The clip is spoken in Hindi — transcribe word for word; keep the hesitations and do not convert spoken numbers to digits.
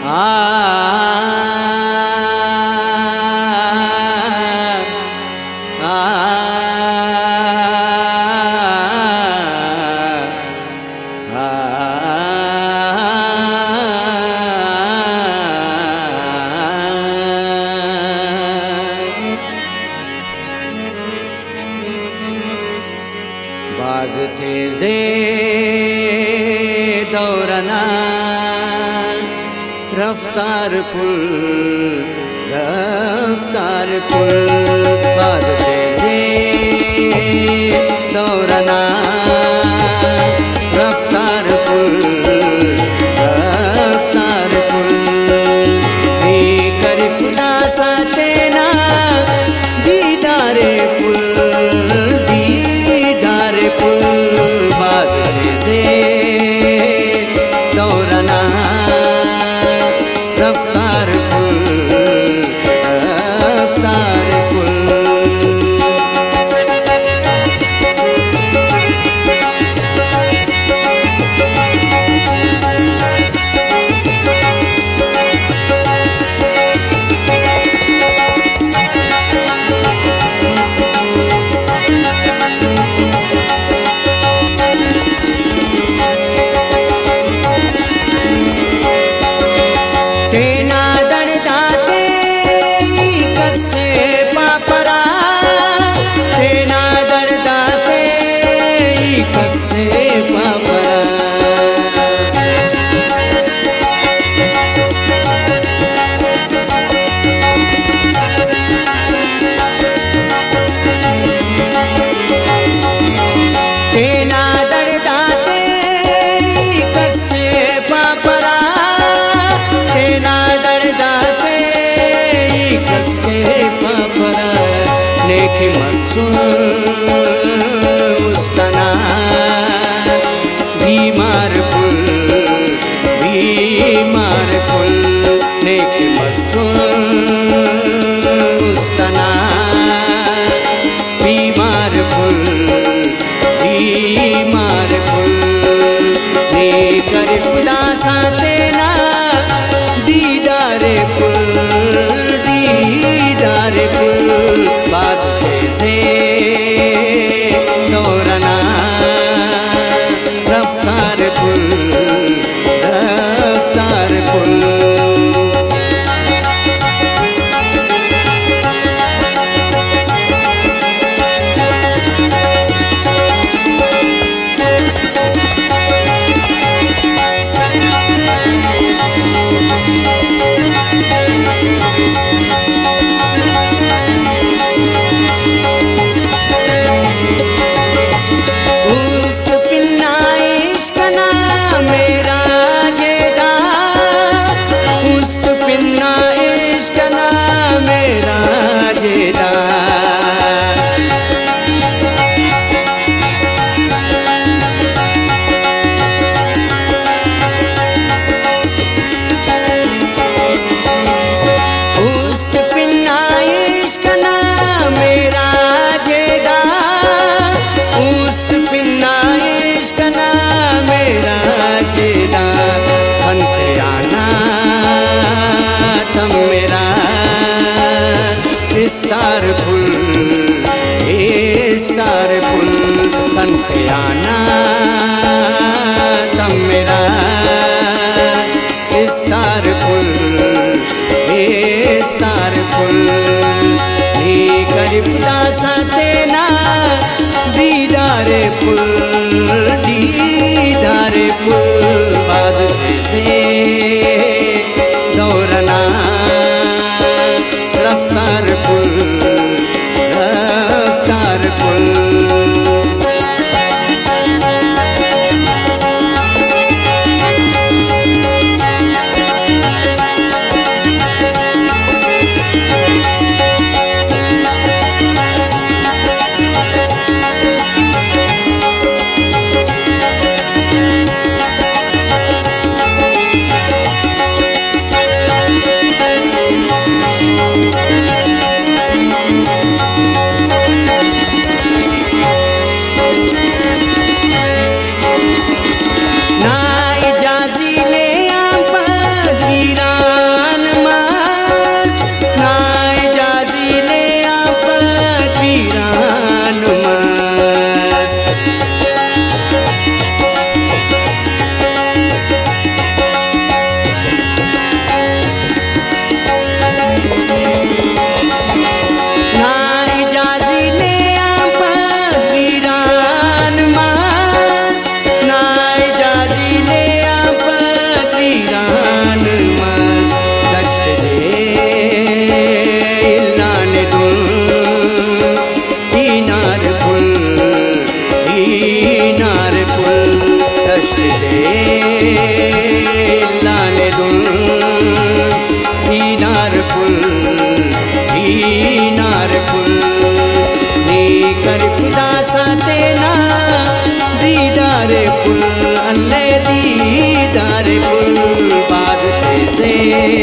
बाज तेजे दौरना रफ्तार पुल रफ्तार पुल बाज तेजे दौरना रफ्तार पुल रफ्तार पुल नी कर खुदा सा तेना दीदारे पुल दीदारे पुल बाज तेजे दौरना रफ्तार पुल रफ्तार पुल तेना दड़दाते कसे पापरा तेना दड़दाते कसे पापरा तेना दड़दाते कसे पापरा तेना दड़दाते कसे पापरा नेकी मसूल उस्तना बीमार पुल बीमार पुल नेकी मसूल उस्तना बीमार पुल बीमार पुल ने कर खुदा सा तेना दीदारे पुल दीदारे पुल बाज तेजे दौरना रफ्तार पुल रफ्तार पुल स्टार पुल स्टार पुल कंथे आना तम मेरा स्टार पुल स्टार पुल नी कर खुदा सा तेना दीदारे पुल दीदारे पुल बाज तेजे दौरना रफ्तार पुल रफ्तार पुल कष्ट दे लाने दुन हीनार पुल हीनार पुल नी कर खुदा साथे ना दीदारे पुल अल्ले दीदारे पुल बार थे से